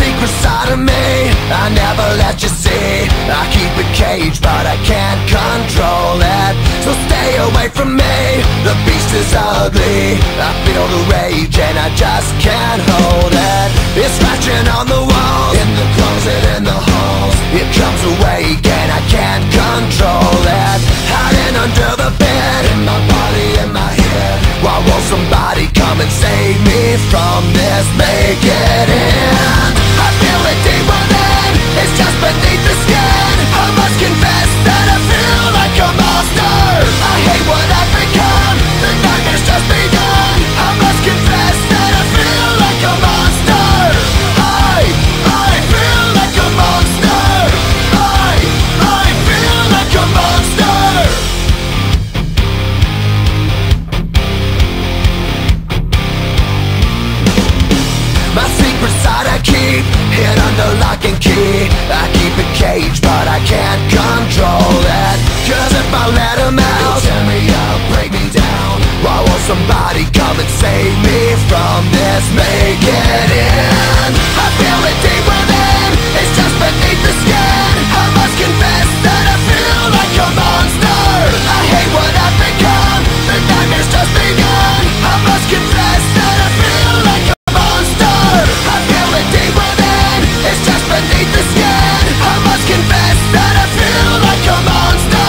secret side of me I never let you see. I keep it caged but I can't control it. So stay away from me, the beast is ugly. I feel the rage and I just can't hold it. It's scratching on the walls, in the closet, in the halls. It comes awake and I can't control it. Hiding under the bed, in my body, in my head. Why won't somebody come and save me from this? Make it end. I feel it deep within, it's just beneath the skin. I must confess that I feel like a monster. I hate what I've become, the nightmare's just begun. I must confess that I feel like a monster. I feel like a monster. I feel like a monster. My secret side I keep hid under lock and key. I keep it caged but I can't control it. Cause if I let him out, he'll tear me up, break me down. Why won't somebody come and save me from this? Make it end. I feel it deep within, it's just beneath the skin. I must confess that I feel like a monster. I hate what I've become, the nightmare's just begun. I must confess that I feel like a monster. I feel it deep within, it's just beneath the skin. I must confess that I feel like a monster.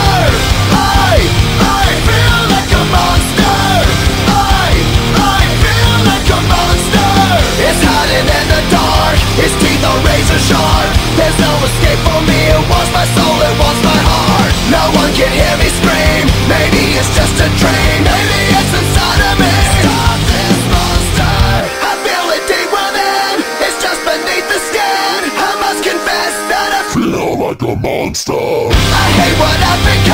I feel like a monster. I feel like a monster. It's hiding in the dark, its teeth are razor sharp. There's no escape for me, it wants my soul, it wants my heart. No one can hear me scream, maybe it's just a dream. Maybe it's inside of me. Stop this monster. I feel it deep within, it's just beneath the skin. I must confess that I feel like a monster. I hate what I've become.